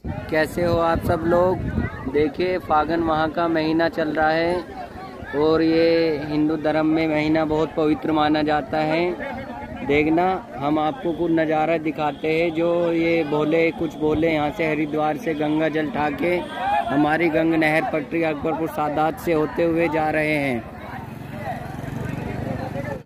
कैसे हो आप सब लोग। देखिए फागुन माह का महीना चल रहा है और ये हिंदू धर्म में महीना बहुत पवित्र माना जाता है। देखना हम आपको कुछ नज़ारा दिखाते हैं। जो ये कुछ भोले यहाँ से हरिद्वार से गंगा जल ठाके हमारी गंग नहर पटरी अकबरपुर सादात से होते हुए जा रहे हैं।